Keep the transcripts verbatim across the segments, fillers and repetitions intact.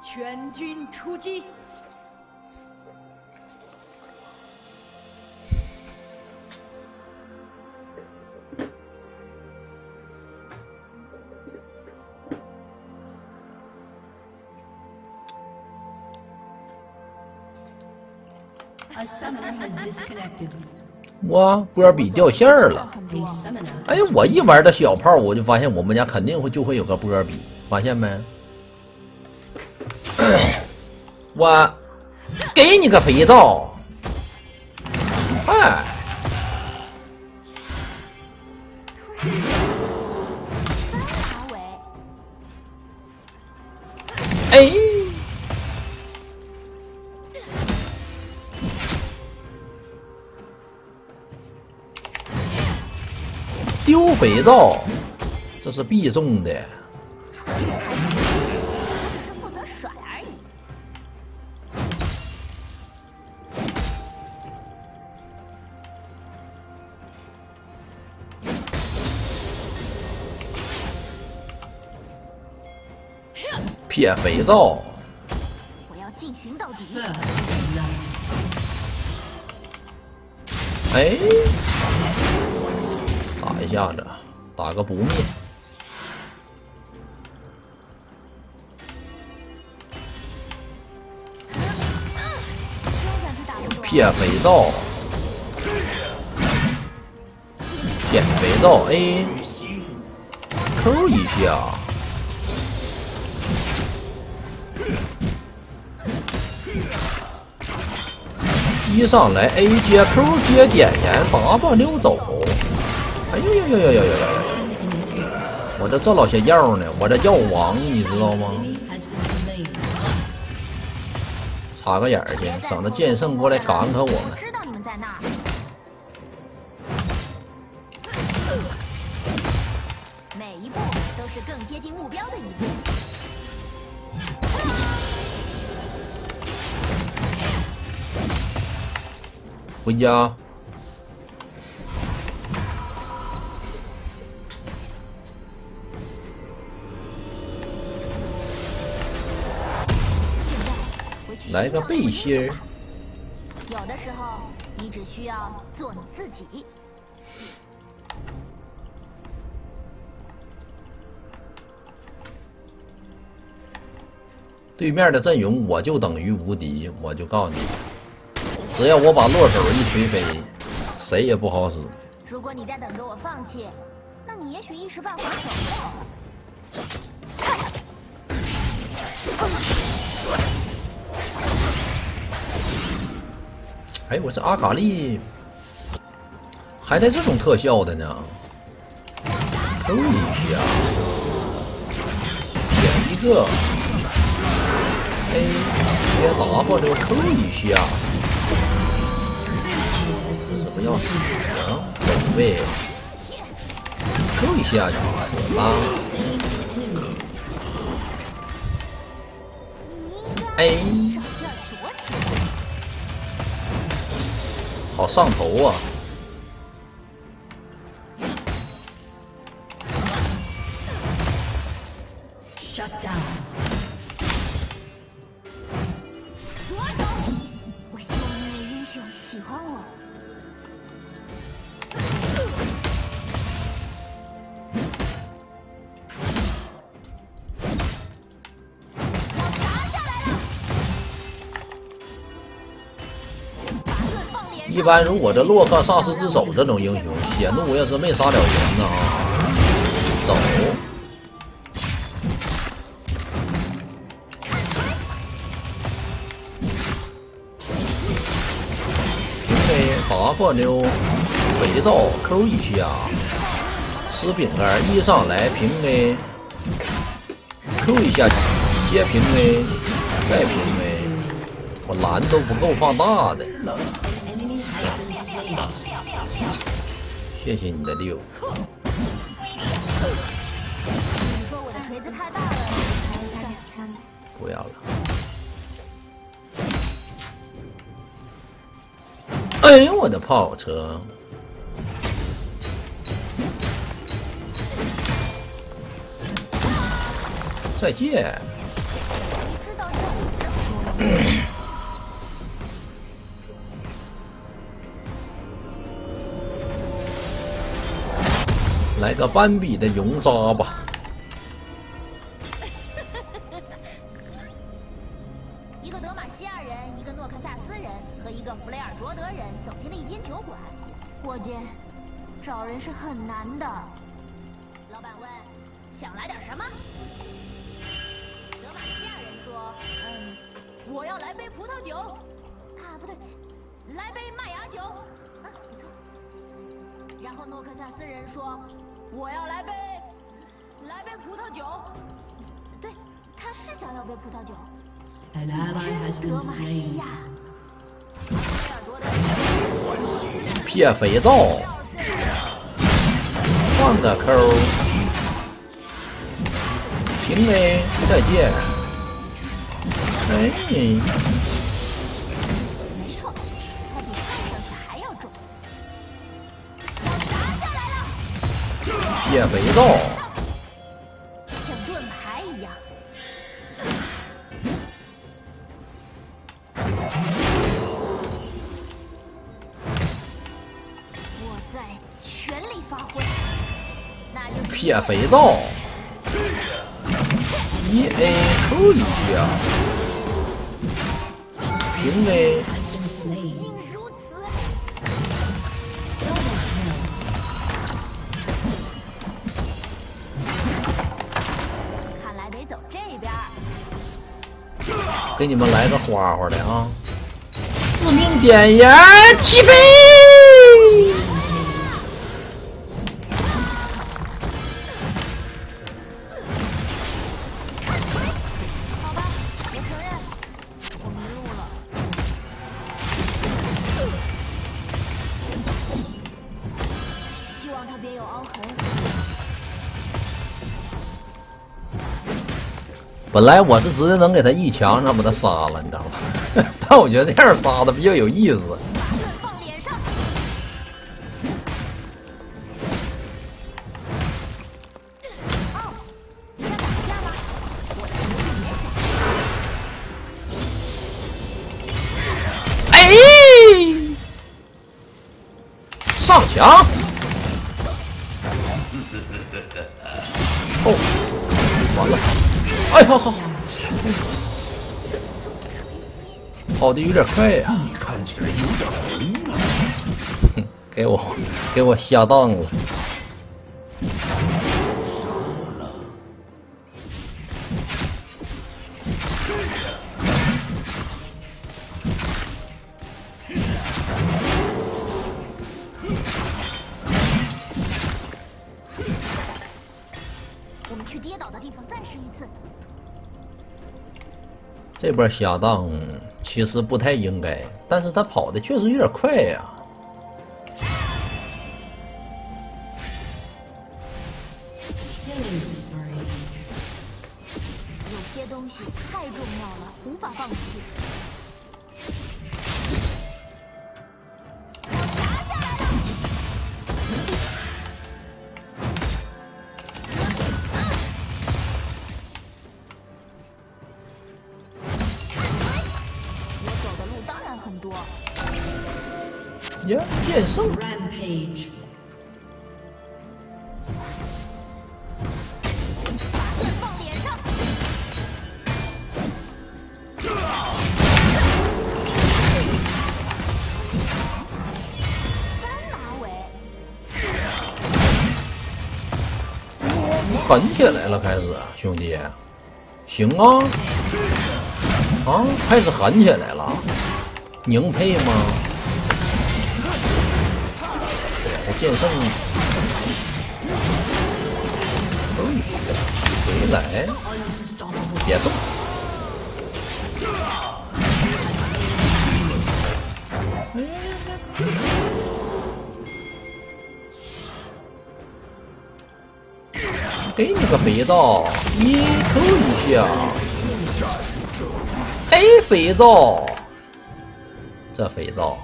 全军出击！ 我波尔比掉线儿了。哎，我一玩的小炮，我就发现我们家肯定会就会有个波尔比，发现没？我给你个肥皂，哎，哎。丢肥皂，这是必中的。 只负责甩而已。 撇肥皂， 我要进行到底。 哎。打一下子，打个不灭。撇肥皂，捡肥皂 A， 扣一下。一上来 A 接 Q 接点点 W 走。哎呦呦呦呦呦呦呦！我这这老些药呢，我这药王你知道吗？插个眼儿去，省得剑圣过来赶可我们。 知道你们在那儿。每一步都是更接近目标的一步。 回家。来个背心儿。 有的时候，你只需要做你自己。 对面的阵容我就等于无敌，我就告诉你，只要我把落手一锤飞，谁也不好使。 如果你在等着我放弃，那你也许一时半会儿手过。 哎，我这阿卡丽还带这种特效的呢，扣一下，点一个 A 接 W 扣一下，怎么要死啊？走位，扣一下就死了。A。好上头啊！ 左手，我希望那位英雄喜欢我。 一般如果这洛克萨斯之手这种英雄，血怒要是没杀了人呢啊，走。平 A W 肥皂扣一下，吃饼干一上来平 A 扣一下，接平 A 再平 A， 我蓝都不够放大的。谢谢你的六。 你说我的锤子太大了， 不要了。哎呦我的炮车！再见。 你知道来个斑比的永扎吧。 一个德玛西亚人，一个诺克萨斯人和一个弗雷尔卓德人走进了一间酒馆。伙计，找人是很难的。老板问：“想来点什么？”德玛西亚人说：“嗯，我要来杯葡萄酒。啊，不对，来杯麦芽酒。啊，没错。”然后诺克萨斯人说：“我要来杯，来杯葡萄酒。”对，他是想要杯葡萄酒。 An ally has been slain. 撇肥皂，换个扣，平 A 再见。哎， 没错，它比看上去还要重。砸下来了！ 撇肥皂， 像盾牌一样。 撇肥皂，一 A 扣一下，平 A。 如此，看来得走这边。 给你们来个花花的啊！致命点烟起飞。 本来我是直接能给他一枪，让把他杀了，你知道吗？但我觉得这样杀的比较有意思。 放脸上。哦，你想打架吗？我的主意也哎，上墙。哦，完了。 哎，好好，跑的有点快呀、啊！ 你看起来有点红啊！ 哼，给我给我下当了。 受伤了。 我们去跌倒的地方再试一次。 这波下当其实不太应该，但是他跑的确实有点快呀、啊。 有些东西太重要了，无法放弃。砸下来了！ 呀，剑圣 Rampage. 放脸上。三马尾。 狠起来了，开始，兄弟，行啊，啊，开始狠起来了，宁配吗？ 剑圣，回来，别动。给你个肥皂，一扣一下。哎，肥皂，这肥皂。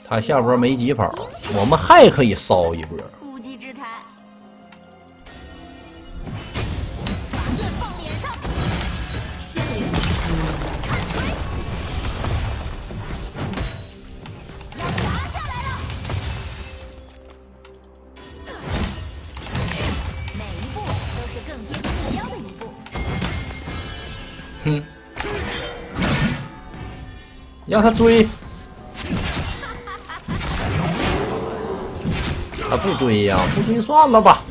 他下波没疾跑，我们还可以烧一波。 无稽之谈。要砸下来了。每一步都是更接近目标的一步。 哼，让他追。 他不追呀，不追算了吧。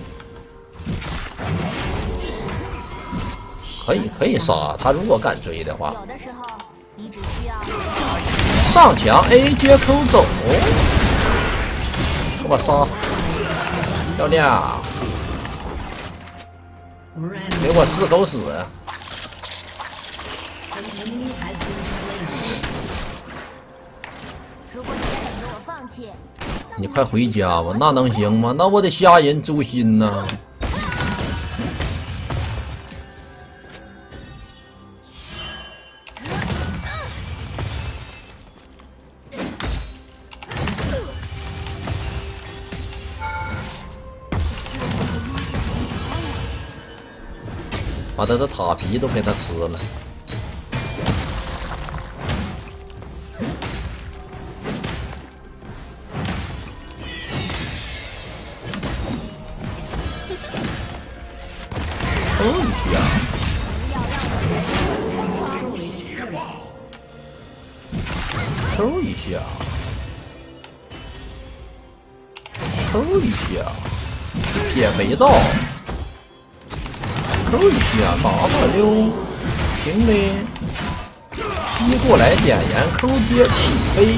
可以可以杀他，如果敢追的话。 有的时候，你只需要上墙 A 接 Q 走，给我杀！教练，给我吃狗屎！ 如果你选择我放弃。 你快回家吧，那能行吗？那我得吓人诛心呐！把他的塔皮都给他吃了。 抽一下，抽一下，抽一下，减肥皂，抽一下 W 平的，吸过来点燃 Q 接起飞。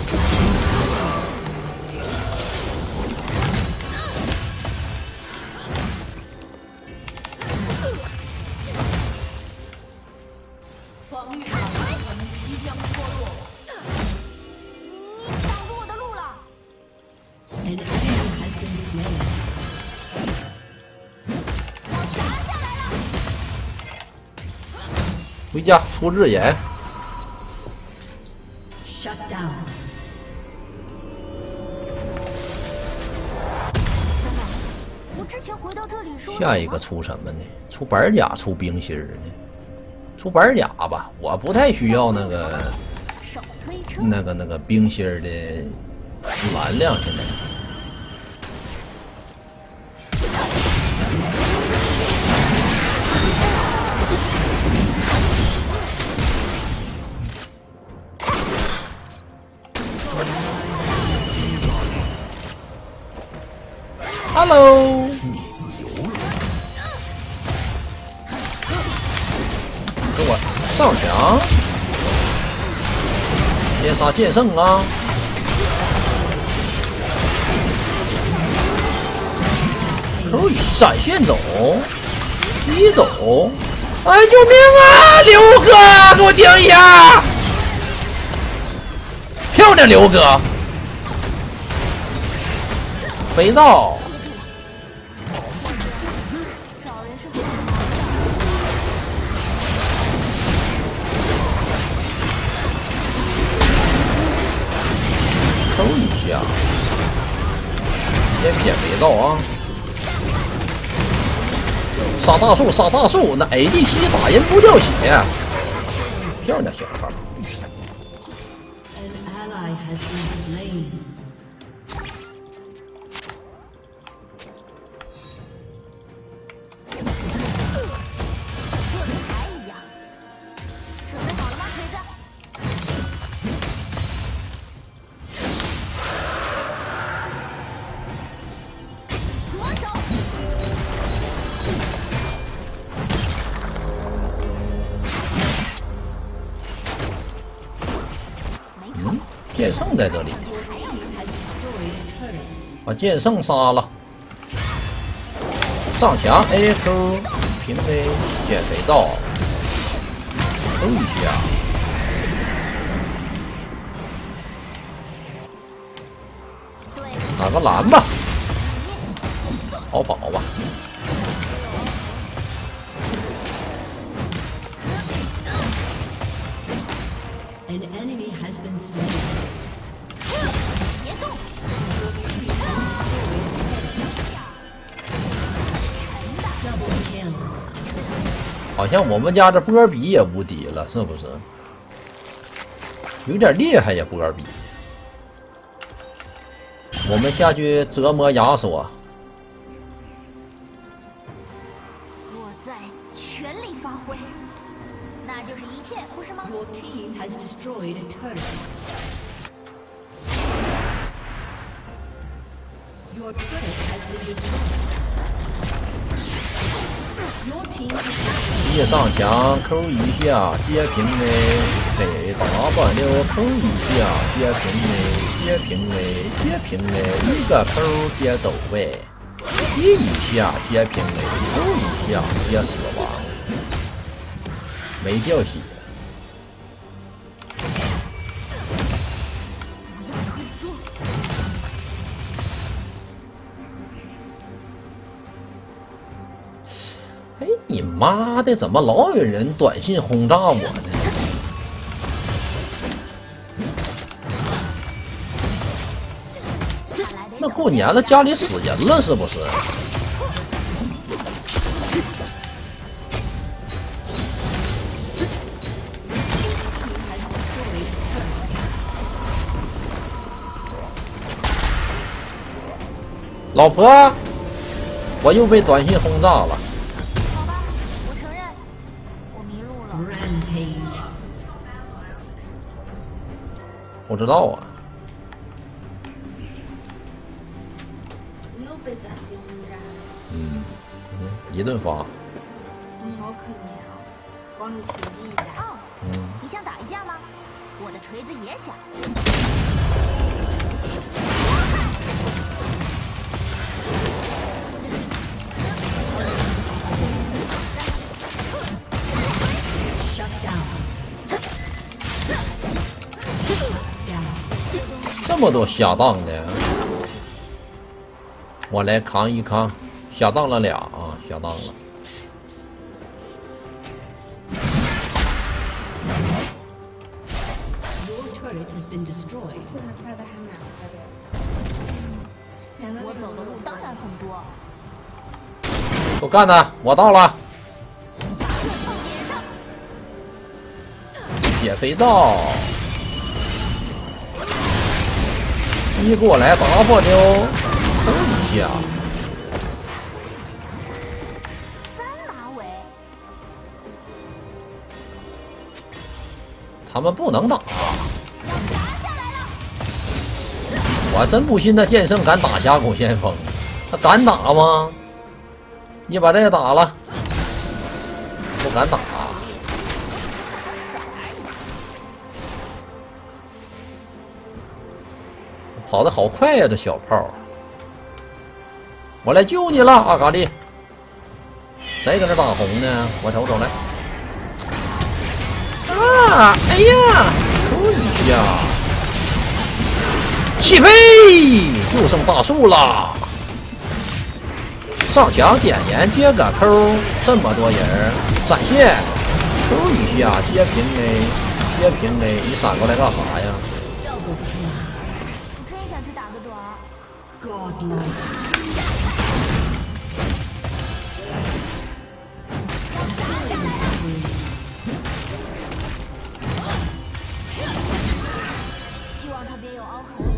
回家出日炎。 Shut down. 我之前回到这里说， 下一个出什么呢？出板甲，出冰心儿呢？出板甲吧，我不太需要那个那个那个冰心儿的蓝量现在。 Hello， 你自由了。 给我上墙，先杀剑圣啊！可以闪现走，击走！哎，救命啊！刘哥，给我顶一下！漂亮，刘哥！肥皂。 抽一下，先减肥皂啊！杀大树，杀大树，那 A D C 打人不掉血，漂亮小孩。 An ally has been slain. 剑圣在这里，把剑圣杀了。上墙 A Q 平 A 减肥皂，抽一下。打个蓝吧，逃跑吧。 An enemy has been slain. 好像我们家这波比也无敌了，是不是？有点厉害呀，波比。我们下去折磨亚索。 我在全力发挥，那就是一切，不是吗？ Your team has destroyed a turret. Your turret has been destroyed. Your team has 一上墙扣一下接平 A， 给 W 扣一下接平 A， 接平 A， 接平 A， 一个扣接走位，接一下接平 A， 扣一下接死亡，没掉血。哎，你妈的，怎么老有人短信轰炸我呢？那过年了，家里死人了是不是？老婆，我又被短信轰炸了。 好吧，我承认，我迷路了。 rampage. 不知道啊。 你又被短信轰炸了， 嗯，嗯，一顿发。 你好可怜啊！帮你平静一下。 哦， 嗯， 你想打一架吗？我的锤子也想。 Shut down. Shut down. 这么多下当的，我来扛一扛，下当了俩啊，下当了。 Your turret has been destroyed. 现在开的还蛮快的，前面我走的路当然很多。 都干呢，我到了。血肥皂，一过来 W 扣一下， 三马尾， 他们不能打。我真不信那剑圣敢打峡谷先锋，他敢打吗？你把这个打了，不敢打。跑得好快呀，这小炮！我来救你了，阿卡丽。谁搁那打红呢？我瞅瞅来。啊！哎呀，扣一下，起飞！就剩大树了。上墙点烟接个扣，这么多人，闪现，扣一下接平 A， 接平 A， 你闪过来干啥呀？ Double kill. 我真想去打个盹儿。 Godlike. Killing spree. 希望他别有凹痕。